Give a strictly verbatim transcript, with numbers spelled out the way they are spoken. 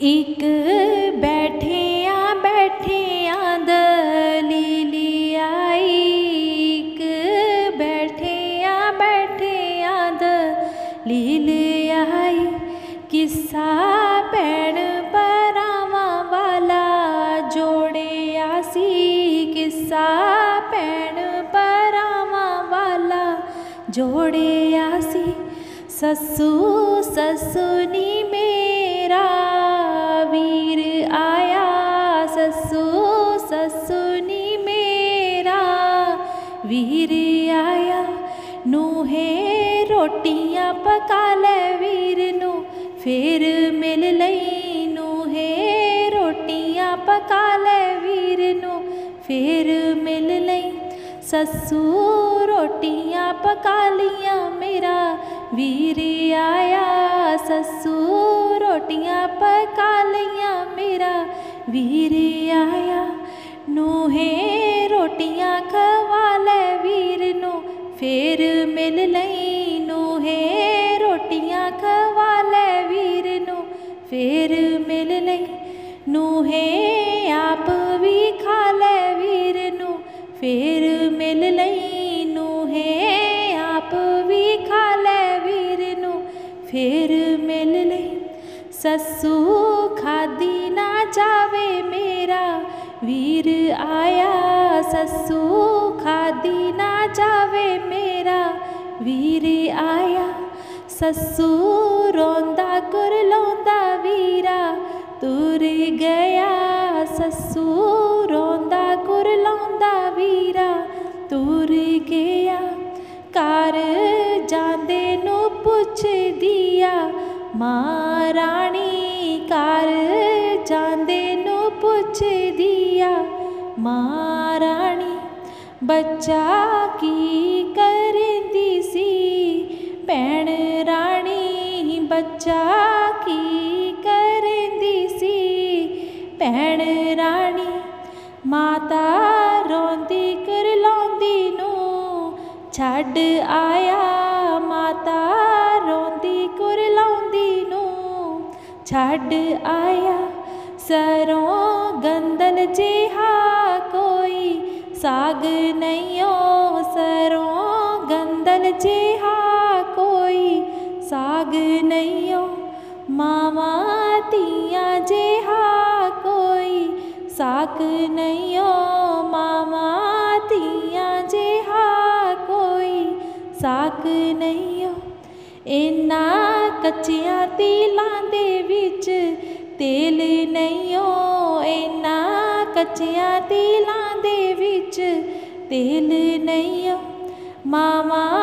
एक बैठिया बैठिया दलीली आई, एक बैठिया बैठिया दलील आई। किस्सा भैण भरावां वाला जोड़िया सी, किस्सा भैण भरावां वाला जोड़िया सी। सस्सू सस्सू नी मेरा वीर आया, सस्सू सस्सू नी मेरा वीर आया। नूहे रोटियां पका ले वीर नू फिर मिल लई, नूहे रोटियां पका ले वीर नू फिर मिल लई। सस्सू रोटियां पका लियां मेरा वीर आया, सस्सू रोटियां पका लियां मेरा वीर आया। नूहे रोटियां खवा ले वीर नू फिर मिल लई, नूहे रोटियां खवा ले वीर नू फिर मिल लई। नूहे आप भी खा ले वीर नू फिर मिल लई, नूहे आप भी खा ले वीर नू फिर मिल लई। सस्सू खादी ना जावे मेरा वीर आया, सस्सू खादी ना जावे मेरा वीर आया। सस्सू रोंदा कुरलांदा वीरा तुर गया, सस्सू रोंदा कुरलांदा वीरा तुर गया। घर जांदे नू पुछ दिया मां रानी, घर जांदे नू पुछ दिया मां रानी। बच्चा की करेंदी सी भैण रानी, बच्चा की करेंदी सी भैण रानी। माता रोंदी कुरलांदी नू छड्ड आया, माता रोंदी कुरलांदी नू छड्ड आया। सरों गंदल जिहा कोई साग नहियो, सरों गंदल जिहा कोई साग नहियो। मावां धीआं जिहा कोई साग नहियो, मावां धीआं जिहा कोई साग नहियो। इन्हां कच्चियां तिलां दे विच तेल नहियो, इन्हां कच्चियां तिलां दे विच तेल नहियो। मावां